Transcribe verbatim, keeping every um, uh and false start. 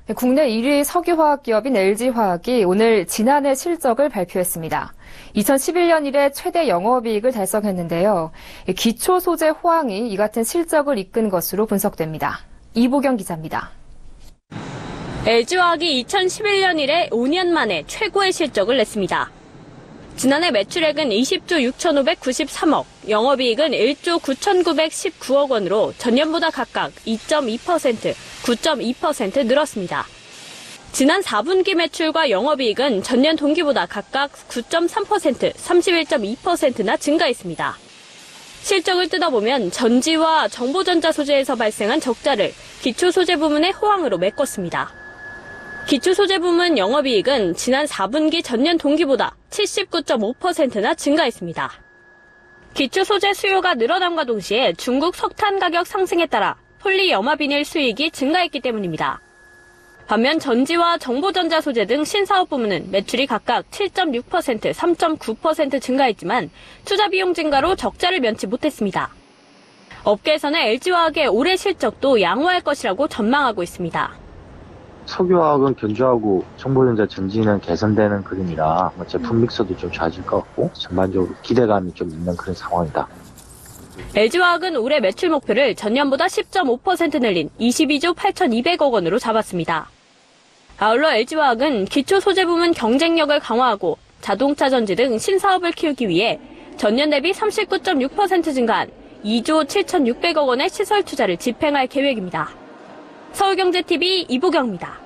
국내 일 위 석유화학 기업인 엘지화학이 오늘 지난해 실적을 발표했습니다. 이천십일 년 이래 최대 영업이익을 달성했는데요. 기초 소재 호황이 이 같은 실적을 이끈 것으로 분석됩니다. 이보경 기자입니다. 엘지화학이 이천십일 년 이래 오 년 만에 최고의 실적을 냈습니다. 지난해 매출액은 이십조 육천오백구십삼억, 영업이익은 일조 구천구백십구억 원으로 전년보다 각각 이 점 이 퍼센트, 구 점 이 퍼센트 늘었습니다. 지난 사 분기 매출과 영업이익은 전년 동기보다 각각 구 점 삼 퍼센트, 삼십일 점 이 퍼센트나 증가했습니다. 실적을 뜯어보면 전지와 정보전자 소재에서 발생한 적자를 기초소재 부문의 호황으로 메꿨습니다. 기초소재 부문 영업이익은 지난 사 분기 전년 동기보다 칠십구 점 오 퍼센트나 증가했습니다. 기초소재 수요가 늘어남과 동시에 중국 석탄 가격 상승에 따라 폴리염화비닐 수익이 증가했기 때문입니다. 반면 전지와 정보전자 소재 등 신사업 부문은 매출이 각각 칠 점 육 퍼센트, 삼 점 구 퍼센트 증가했지만 투자 비용 증가로 적자를 면치 못했습니다. 업계에서는 엘지화학의 올해 실적도 양호할 것이라고 전망하고 있습니다. 석유화학은 견조하고 정보전자 전지는 개선되는 그림이라 제품 믹서도 좀 좋아질 것 같고 전반적으로 기대감이 좀 있는 그런 상황이다. 엘지화학은 올해 매출 목표를 전년보다 십 점 오 퍼센트 늘린 이십이조 팔천이백억 원으로 잡았습니다. 아울러 엘지화학은 기초 소재 부문 경쟁력을 강화하고 자동차 전지 등 신사업을 키우기 위해 전년 대비 삼십구 점 육 퍼센트 증가한 이조 칠천육백억 원의 시설 투자를 집행할 계획입니다. 서울경제티비 이보경입니다.